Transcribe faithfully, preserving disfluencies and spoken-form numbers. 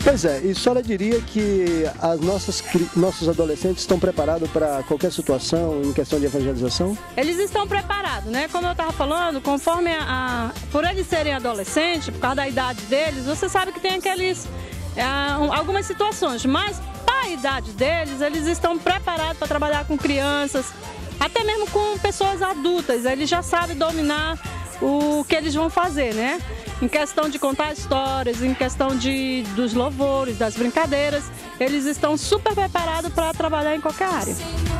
Pois é, e a senhora diria que as nossas, nossos adolescentes estão preparados para qualquer situação em questão de evangelização? Eles estão preparados, né? Como eu estava falando, conforme a, a... por eles serem adolescentes, por causa da idade deles, você sabe que tem aqueles... Uh, algumas situações, mas para a idade deles, eles estão preparados para trabalhar com crianças, até mesmo com pessoas adultas. Eles já sabem dominar o que eles vão fazer, né? Em questão de contar histórias, em questão de, dos louvores, das brincadeiras, eles estão super preparados para trabalhar em qualquer área.